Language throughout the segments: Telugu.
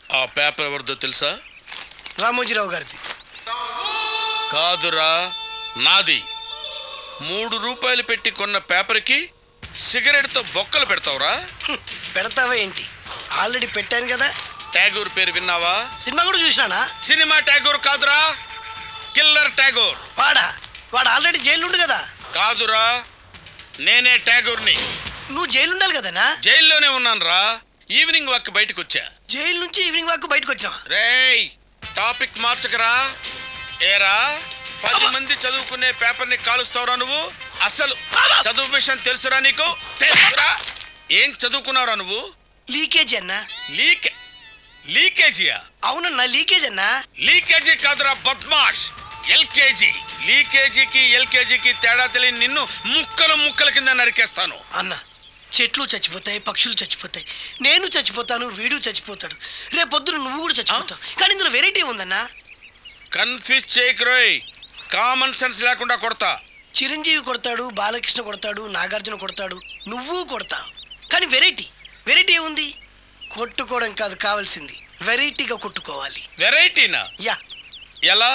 ఆ పేపర్ ఎవరిదో తెలుసా? రామోజీరావు గారిది. కాదురా, నాది. 3 రూపాయలు పెట్టి కొన్న పేపర్కి సిగరెట్తో బొక్కలు పెడతావురా? పెడతావా ఏంటి? ఆల్రెడీ పెట్టాను కదా. ట్యాగూర్ పేరు విన్నావా? సినిమా కూడా చూసినానా? సినిమా ట్యాగూర్ కాదురా, కిల్లర్ ట్యాగూర్. వాడు ఆల్రెడీ జైలు ఉండు కదా. కాదురా, నేనే ట్యాగూర్ని. నువ్వు జైలు ఉండాలి కదనా? జైల్లోనే ఉన్నాను రా. ఈవినింగ్ వాక్ బయటకు వచ్చా. జైలు నుంచి ఈవినింగ్ వాక్ బయటకు వచ్చావా? రేయ్, టాపిక్ మార్చకరా. ఏరా, 10 మంది చదువుకునే పేపర్ని కాలుస్తావురా నువ్వు? అసలు చదువు విషయం తెలుసురా నీకు? తెలుసురా? ఏం చదువుకున్నావురా నువ్వు? లీకేజీ అన్నా. లీకేజీయా? అవునన్నా, లీకేజ్ అన్నా. లీకేజీ కాదురా బద్మాష్, ఎల్కేజీ. లీకేజీకి ఎల్కేజీకి తేడా తెలియని నిన్ను ముక్కల కింద నరికేస్తాను. అన్న, చెట్లు చచ్చిపోతాయి, పక్షులు చచ్చిపోతాయి, నేను చచ్చిపోతాను, వీడు చచ్చిపోతాడు, రేపొద్దున నువ్వు కూడా చచ్చిపోతావు. కానీ ఇందులో వెరైటీ ఉందన్నా. కన్ఫ్యూజ్ చేయకురోయ్, కామన్ సెన్స్ లేకుండా కొడతా. చిరంజీవి కొడతాడు, బాలకృష్ణ కొడతాడు, నాగార్జున కొడతాడు, నువ్వు కొడతావు. కానీ వెరైటీ ఉంది. కొట్టుకోవడం కాదు కావాల్సింది, వెరైటీగా కొట్టుకోవాలి. వెరైటీనా? యా. ఎలా?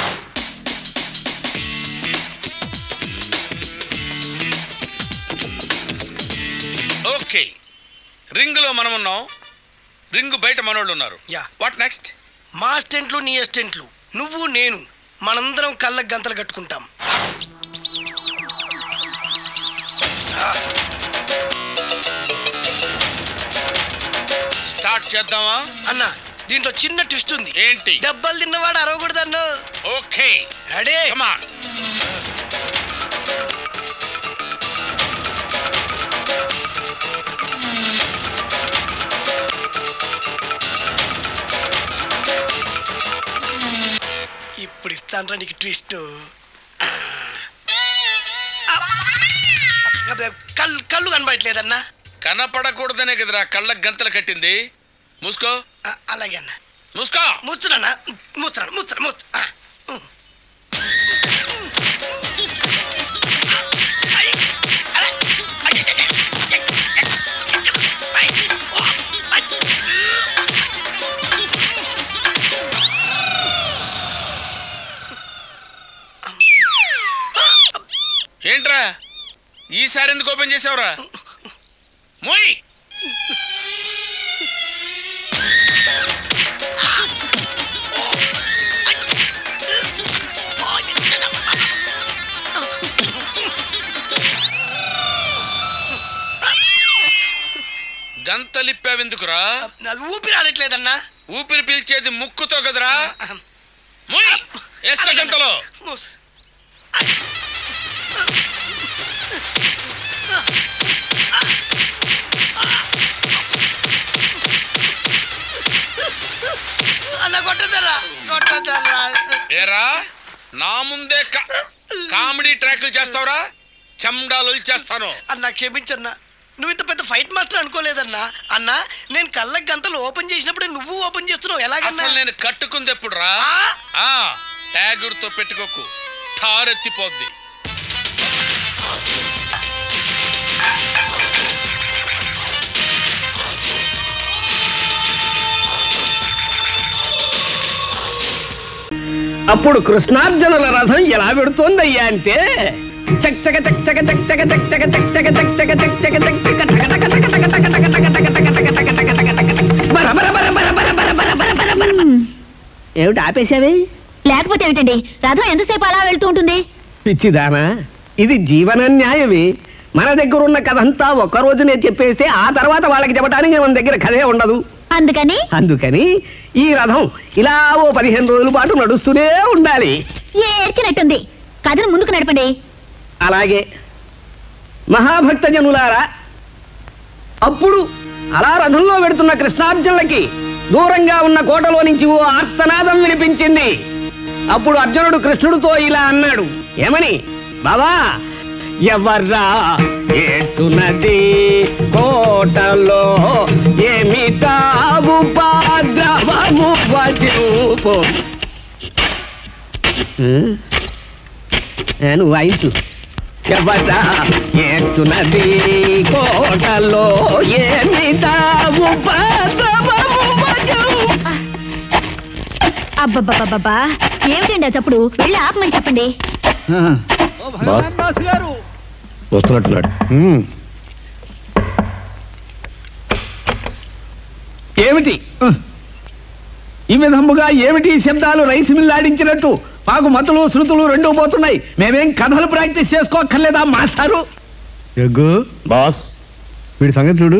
ఓకే, రింగులో మనం ఉన్నాం, రింగు బయట మనోళ్ళు ఉన్నారు. యా. What next? మా అసిస్టెంట్లు, నీ అసిస్టెంట్లు, నువ్వు నేను, మనందరం కళ్ళకు గంతలు కట్టుకుంటాం. స్టార్ట్ చేద్దామా? అన్న, దీంట్లో చిన్న ట్విస్ట్ ఉంది. ఏంటి? దెబ్బలు తిన్నవాడు అరవకూడదన్ను. Okay, ready? Come on. ఇప్పుడు ఇస్తాను నీకు ట్విస్ట్. కళ్ళు కనబడట్లేదన్నా. కనపడకూడదనే కదరా కళ్ళకు గంతలు కట్టింది. మూసుకో. అలాగే అన్న. మూసుకో. ముచ్చునన్నా, ముచ్చు. ఏంట్రా ఈసారి ఎందుకు ఓపెన్ చేసావురా? మోయ్. గంతలిప్పావెందుకురా? ఊపిరి ఆడట్లేదన్నా. ఊపిరి పీల్చేది ముక్కుతో కదరా. మోయ్, వేసుకో గంతలో. ఏరా, నా ముందే కామెడీ ట్రాక్లు చేస్తావురా? చెమ్డాలు చేస్తాను. అన్నా క్షమించన్నా, నువ్వు ఇంత పెద్ద ఫైట్ మాస్టర్ అనుకోలేదన్నా. అన్నా, నేను కళ్ళకి గంతలు ఓపెన్ చేసినప్పుడే నువ్వు ఓపెన్ చేస్తున్నావు. ఎలాగన్నా? అసలు నేను కట్టుకుంది ఎప్పుడు రా? ట్యాగూర్తో పెట్టుకోకు, ఠారెత్తిపోద్ది. అప్పుడు కృష్ణార్జునుల రథం ఎలా పెడుతోందయ్యా అంటే ఏమిటి ఆపేశావి? లేకపోతే ఏమిటండి, రథం ఎంతసేపు అలా వెళ్తూ ఉంటుంది? పిచ్చిదానా, ఇది జీవన న్యాయమే. మన దగ్గర ఉన్న కథ అంతా ఒక్క రోజునే చెప్పేస్తే ఆ తర్వాత వాళ్ళకి చెప్పడానికి మన దగ్గర కథే ఉండదు. అందుకని ఈ రథం ఇలా ఓ 15 రోజుల పాటు నడుస్తూనే ఉండాలి. ఏడ్చినట్టుంది, కథను ముందుకు నడపండి. అలాగే మహాభక్త జనులారా, అప్పుడు అలా రథంలో వెడుతున్న కృష్ణార్జునులకి దూరంగా ఉన్న కోటలో నుంచి ఓ ఆర్తనాదం వినిపించింది. అప్పుడు అర్జునుడు కృష్ణుడితో ఇలా అన్నాడు. ఏమని? బాబా, ఎవర్రా ఏస్తున్నది కోటలో, ఏమిటావు పాద్రవము వజూపు. నువ్వు వాయించు. ఎవర్రా ఏస్తున్నది కోటలో, ఏమిటావు పాద్రవము వజూపు. అబ్బబ్బబ్బబ్బా ఏమిటండి ఆ చప్పుడు వెళ్ళి ఆపమని చెప్పండి. వస్తున్నట్టున్నాడు. ఏమిటి ఈ విధముగా ఏమిటి శబ్దాలు? రైస్ మిల్ ఆడించినట్టు మాకు మతులు శృతులు రెండూ పోతున్నాయి. మేమేం కథలు ప్రాక్టీస్ చేసుకోక్కర్లేదా మాస్టారు? బాస్ వీడి సంగతి చూడు.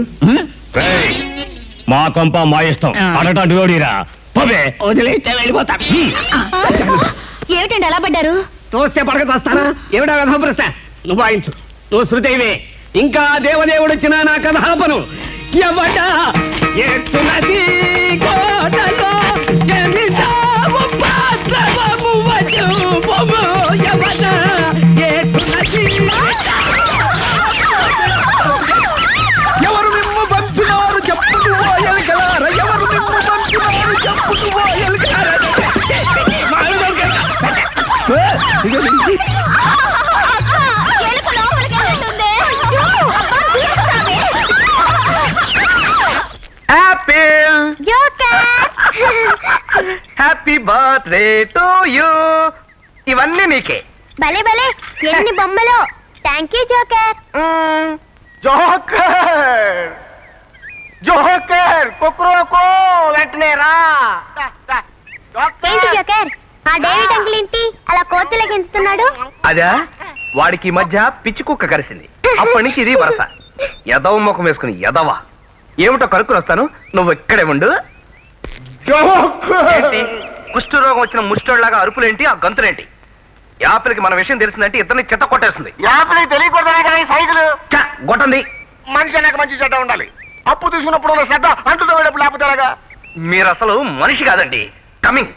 మా కొంప మా ఇష్టం. అడటోడిరా వదిలేస్తే వెళ్ళిపోతాను. ఏమిటండి అలా పడ్డారు? తోస్తే పడక తోస్తానా? ఏమిటా కథ ప్రశ్న? నువ్వు వాయించు, నువ్వు శృతైవే. ఇంకా దేవదేవుడు వచ్చిన నా కథాపను ఎవట ఎత్తునది కోటలో ఎన్నిసాము పాత్రము వజుము ఎవట ఎత్తునది. ఎవరు మిమ్ము పంపినారు చెప్పుకు పోయలుగారా? ఎవరు మిమ్ము పంపినారు చెప్పుకు పోయలుగారా? Happy birthday to you. ఇవన్నీ నీకే. భలే భలే ఎన్ని బొమ్మలు. Thank you joker. Joker joker కుక్రోకో వెంటనే రా. ఏంటి జోకర్ ఆ డేవిడ్ అంకుల్ ఏంటి అలా కోతులకు ఎంచుతున్నాడు? అదా వాడికి ఈ మధ్య పిచ్చి కుక్క కరిసింది. అప్పటి నుంచి ఇది వరస. ఎదవ ముఖం వేసుకుని ఎదవా. ఏమిటో కనుక్కుని వస్తాను, నువ్వు ఇక్కడే ఉండు. కుష్టు రోగం వచ్చిన ముష్టోళ్లాగా అరుపులేంటి, ఆ గంతులేంటి? యాపిల్కి మన విషయం తెలిసిందంటే ఇద్దరిని చెత్త కొట్టేస్తుంది. యాపిల్ తెలియకూడదు సైకిల్ గొట్టండి. మనిషి అనేక మంచి చెడ్డ ఉండాలి. అప్పు తీసుకున్నప్పుడు శ్రద్ధ అంటుతో వెళ్ళప్పుడు లేకపోతేలాగా. మీరు అసలు మనిషి కాదండి, coming.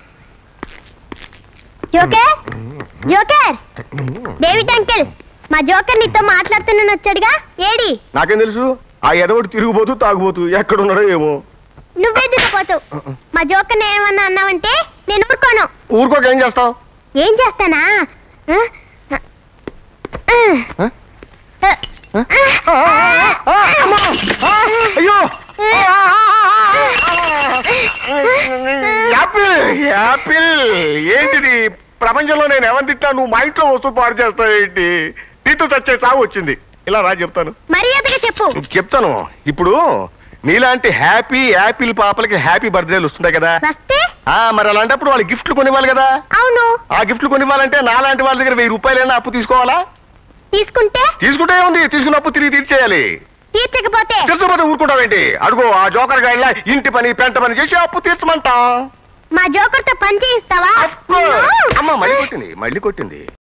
Joker joker David uncle మా జోకర్ నీతో మాట్లాడుతున్నాను వచ్చాడుగా. ఏడి? నాకేం తెలుసు. ఆ ఎదవడు తిరిగిపోతూ తాగుపోతూ ఎక్కడున్నాడో ఏమో. నువ్వే దిగిపోతావు. మా జోకర్ ఏమన్నా అన్నావంటే నేను ఊరుకోను. ఊరుకోక ఏం చేస్తావు? ఏం చేస్తానా? అయ్యో యాపిల్ యాపిల్ ఏంటిది? ప్రపంచంలో నేను ఎవరిని తిట్టా నువ్వు మా ఇంట్లో వస్తువు పాడు చేస్తావు ఏంటి? తిట్టు చచ్చే చావు వచ్చింది. ఇలా రా చెప్తాను. మర్యాదగా చెప్పు. చెప్తాను. ఇప్పుడు నీలాంటి హ్యాపీ యాపిల్ పాపలకి హ్యాపీ బర్త్డేలు వస్తుంటాయి కదా. మరి అలాంటప్పుడు వాళ్ళు గిఫ్ట్లు కొనివ్వాలి కదా. అవును. ఆ గిఫ్ట్లు కొనివ్వాలంటే నాలాంటి వాళ్ళ దగ్గర 1000 రూపాయలైనా అప్పు తీసుకోవాలా? తీసుకుంటే ఉంది. తీసుకున్న అప్పు తిరిగి తీర్చేయాలి. తీర్చకపోతే ఊరుకుంటావేంటి? అడుగు ఆ జోకర్ గాడిలా ఇంటి పని పెంట పని చేసి అప్పు తీర్చమంటా. మా జోకర్ తో పని చేయిస్తావా? అమ్మ మళ్ళీ కొట్టింది.